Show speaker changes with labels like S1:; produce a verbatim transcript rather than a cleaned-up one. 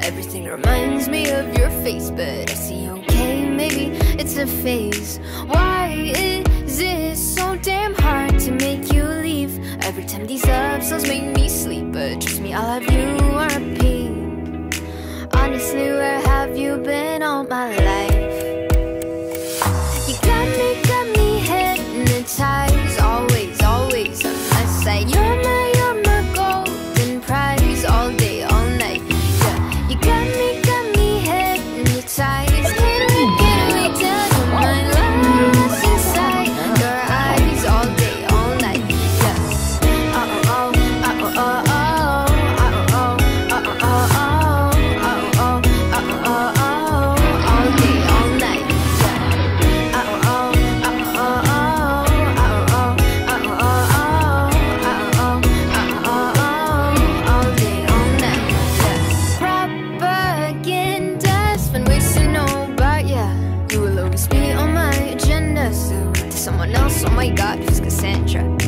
S1: Everything reminds me of your face, but I see okay, maybe it's a phase. Why is it so damn hard to make you leave? Every time these love songs make me sleep, but trust me, I'll have you on repeat. Honestly, where have you been all my life? You got me, got me hypnotized, always, always on my side. You're my, you're my golden prize, all day, all night. Yeah, you got me, got me hypnotized. Can't wait, can't wait till you're mine. Lost inside your eyes, all day, all night. Yeah. Uh oh, uh oh, uh oh, uh oh, uh oh, uh oh, uh oh, uh oh, all day, all night. Yeah. Uh oh, uh oh, uh oh, uh oh, uh oh, all day, all night. Yeah. Propaganda's been wasting all, but yeah, you will always be on my agenda. So to someone else, oh my God, who's Cassandra?